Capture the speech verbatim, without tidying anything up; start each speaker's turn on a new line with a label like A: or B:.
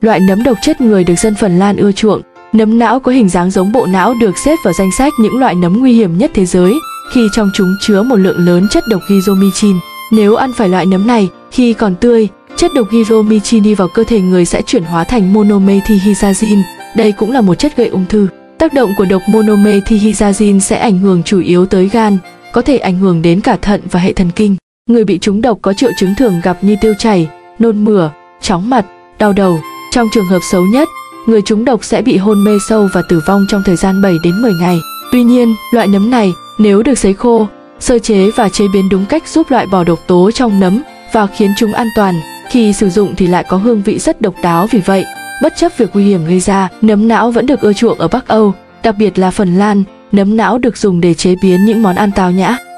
A: Loại nấm độc chết người được dân Phần Lan ưa chuộng. Nấm não có hình dáng giống bộ não được xếp vào danh sách những loại nấm nguy hiểm nhất thế giới khi trong chúng chứa một lượng lớn chất độc gyzomycin. Nếu ăn phải loại nấm này khi còn tươi, chất độc gyzomycin đi vào cơ thể người sẽ chuyển hóa thành monomethylhexazine. Đây cũng là một chất gây ung thư. Tác động của độc monomethylhexazine sẽ ảnh hưởng chủ yếu tới gan, có thể ảnh hưởng đến cả thận và hệ thần kinh. Người bị trúng độc có triệu chứng thường gặp như tiêu chảy, nôn mửa, chóng mặt, đau đầu. Trong trường hợp xấu nhất, người trúng độc sẽ bị hôn mê sâu và tử vong trong thời gian bảy đến mười ngày. Tuy nhiên, loại nấm này nếu được sấy khô, sơ chế và chế biến đúng cách giúp loại bỏ độc tố trong nấm và khiến chúng an toàn. Khi sử dụng thì lại có hương vị rất độc đáo. Vì vậy, bất chấp việc nguy hiểm gây ra, nấm não vẫn được ưa chuộng ở Bắc Âu, đặc biệt là Phần Lan. Nấm não được dùng để chế biến những món ăn tao nhã.